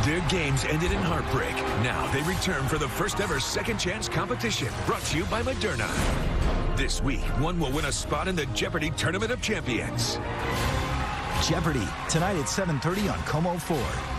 Their games ended in heartbreak. Now they return for the first ever second chance competition, brought to you by Moderna. This week, one will win a spot in the Jeopardy Tournament of Champions. Jeopardy, tonight at 7:30 on Komo4.